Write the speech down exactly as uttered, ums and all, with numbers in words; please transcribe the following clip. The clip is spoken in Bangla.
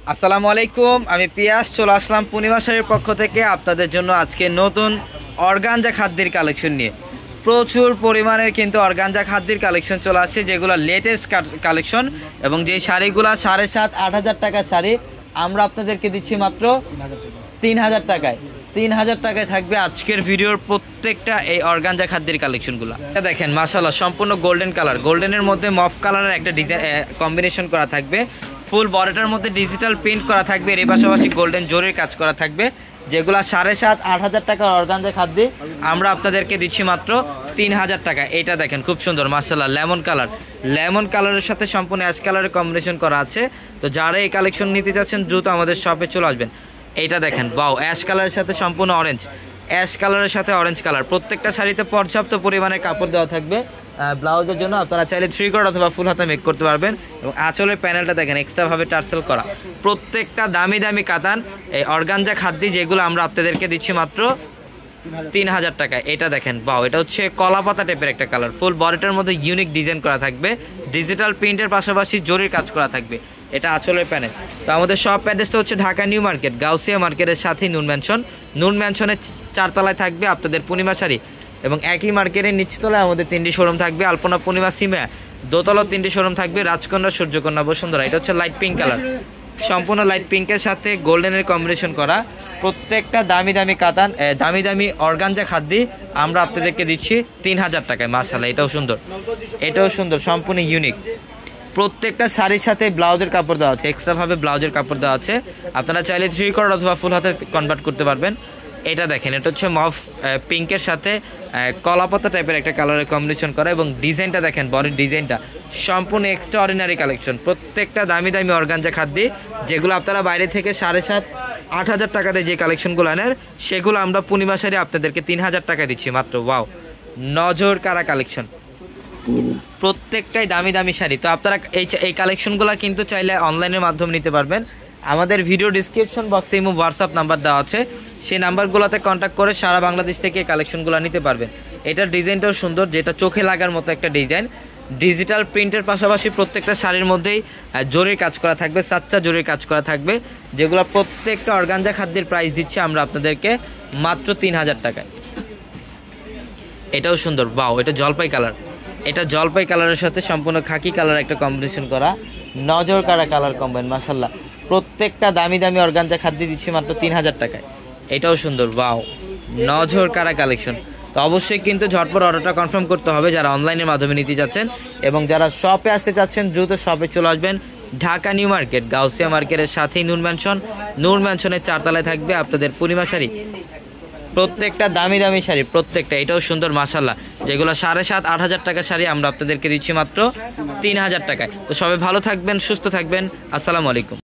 আসসালামু আলাইকুম, আমি পিয়াস চলে আসলাম পূর্ণিমা শাড়ির পক্ষ থেকে আপনাদের জন্য আজকে নতুন অর্গানজা খাদ্যের কালেকশন নিয়ে। প্রচুর পরিমাণের কিন্তু অর্গানজা খাদ্যের কালেকশন চলে আসছে, যেগুলো লেটেস্ট কালেকশন এবং যে শাড়িগুলো সাড়ে সাত আট হাজার টাকার শাড়ি আমরা আপনাদেরকে দিচ্ছি মাত্র তিন হাজার টাকায়। তিন হাজার টাকায় থাকবে আজকের ভিডিওর প্রত্যেকটা এই অর্গানজা খাদ্যের কালেকশনগুলো। দেখেন মাশাআল্লাহ, সম্পূর্ণ গোল্ডেন কালার, গোল্ডেনের মধ্যে মফ কালারের একটা ডিজাইন কম্বিনেশন করা থাকবে। ফুল বডিটার মধ্যে ডিজিটাল প্রিন্ট করা থাকবে, এর পাশাপাশি গোল্ডেন জরির কাজ করা থাকবে, যেগুলো সাড়ে সাত আট হাজার টাকার অর্গানজা খাদ্য আমরা আপনাদেরকে দিচ্ছি মাত্র তিন হাজার টাকা। এটা দেখেন খুব সুন্দর মাশাআল্লাহ, লেমন কালার, লেমন কালারের সাথে সম্পূর্ণ অ্যাশ কালারের কম্বিনেশন করা আছে। তো যারা এই কালেকশন নিতে চাচ্ছেন দ্রুত আমাদের শপে চলে আসবেন। এইটা দেখেন বাও, অ্যাশ কালারের সাথে সম্পূর্ণ অরেঞ্জ, অ্যাশ কালারের সাথে অরেঞ্জ কালার। প্রত্যেকটা শাড়িতে পর্যাপ্ত পরিমাণে কাপড় দেওয়া থাকবে ব্লাউজের জন্য, আপনারা চাইলে থ্রি কোয়ার্ট অথবা ফুল হাতা মেক করতে পারবেন। এবং আঁচলের প্যানেলটা দেখেন এক্সট্রাভাবে টার্সেল করা, প্রত্যেকটা দামি দামি কাতান এই অর্গানজা খাদ্য, যেগুলো আমরা আপনাদেরকে দিচ্ছি মাত্র তিন হাজার টাকায়। এটা দেখেন বাও, এটা হচ্ছে কলা পাতা টাইপের একটা কালার, ফুল বডিটার মধ্যে ইউনিক ডিজাইন করা থাকবে, ডিজিটাল প্রিন্টের পাশাপাশি জরির কাজ করা থাকবে। এটা আঁচলের প্যানেল। তো আমাদের শপ অ্যাড্রেসটা হচ্ছে ঢাকা নিউ মার্কেট, গাউসিয়া মার্কেটের সাথেই নুন ম্যানশন, নুন ম্যানশনের চারতলায় থাকবে আপনাদের পূর্ণিমা শাড়ি। এবং একই মার্কেটের নিচতলায় আমাদের তিনটি শোরুম থাকবে, আলপনা পূর্ণিমা সিমা দোতলা তিনটি শোরুম থাকবে, রাজকন্যা, সূর্যকন্যা, বসুন্ধরা। এটা হচ্ছে লাইট পিঙ্ক কালার, সম্পূর্ণ লাইট পিঙ্কের সাথে গোল্ডেনের কম্বিনেশন করা। প্রত্যেকটা দামি দামি কাতান দামি দামি অর্গানজা খাদ্য আমরা আপনাদেরকে দিচ্ছি তিন হাজার টাকায়। মাশাআল্লাহ, এটাও সুন্দর, এটাও সুন্দর, সম্পূর্ণ ইউনিক। প্রত্যেকটা শাড়ির সাথে ব্লাউজের কাপড় দেওয়া আছে, এক্সট্রাভাবে ব্লাউজের কাপড় দেওয়া আছে, আপনারা চাইলে থ্রি কোয়ার্টার অথবা ফুল হাতে কনভার্ট করতে পারবেন। এটা দেখেন, এটা হচ্ছে মফ পিঙ্কের সাথে কলাপাতা টাইপের একটা কালারের কম্বিনেশন করা, এবং ডিজাইনটা দেখেন, বডির ডিজাইনটা সম্পূর্ণ এক্সট্রা অর্ডিনারি কালেকশন। প্রত্যেকটা দামি দামি অর্গানজা খাদ্য, যেগুলো আপনারা বাইরে থেকে সাড়ে সাত আট হাজার টাকাতে যে কালেকশনগুলো আনেন, সেগুলো আমরা পূর্ণিমা শাড়ি আপনাদেরকে তিন হাজার টাকায় দিচ্ছি মাত্র। ওয়াও, নজর কারা কালেকশন, প্রত্যেকটাই দামি দামি শাড়ি। তো আপনারা এই এই কালেকশনগুলো কিন্তু চাইলে অনলাইনের মাধ্যমে নিতে পারবেন। আমাদের ভিডিও ডিসক্রিপশন বক্সে ইমো হোয়াটসঅ্যাপ নাম্বার দেওয়া আছে, সেই নাম্বারগুলোতে কন্ট্যাক্ট করে সারা বাংলাদেশ থেকে কালেকশনগুলো নিতে পারবেন। এটার ডিজাইনটাও সুন্দর, যেটা চোখে লাগার মতো একটা ডিজাইন, ডিজিটাল প্রিন্টের পাশাপাশি প্রত্যেকটা শাড়ির মধ্যেই জরির কাজ করা থাকবে, সাচ্চা জরির কাজ করা থাকবে, যেগুলো প্রত্যেকটা অর্গানজা খাদ্যের প্রাইস দিচ্ছি আমরা আপনাদেরকে মাত্র তিন হাজার টাকায়। এটাও সুন্দর বাও, এটা জলপাই কালার, এটা জলপাই কালারের সাথে সম্পূর্ণ খাকি কালার একটা কম্বিনেশন করা, নজর কারা কালার কম্বাইন। মাশাআল্লাহ, প্রত্যেকটা দামি দামি অর্গানজা খাদ্য দিচ্ছি মাত্র তিন হাজার টাকায়। এটাও সুন্দর বাও, নজর কারা কালেকশন। তো অবশ্যই কিন্তু ঝটপট অর্ডারটা কনফার্ম করতে হবে যারা অনলাইনের মাধ্যমে নিতে যাচ্ছেন, এবং যারা শপে আসতে চাচ্ছেন দ্রুত শপে চলে আসবেন। ঢাকা নিউ মার্কেট, গাউসিয়া মার্কেটের সাথেই নূর ম্যানশন, নূর ম্যানশনের চারতলায় থাকবে আপনাদের পূর্ণিমা শাড়ি। প্রত্যেকটা দামি দামি শাড়ি, প্রত্যেকটা। এটাও সুন্দর মাশাআল্লাহ, যেগুলো সাড়ে সাত আট হাজার টাকার শাড়ি আমরা আপনাদেরকে দিচ্ছি মাত্র তিন হাজার টাকায়। তো সবাই ভালো থাকবেন, সুস্থ থাকবেন, আসসালামু আলাইকুম।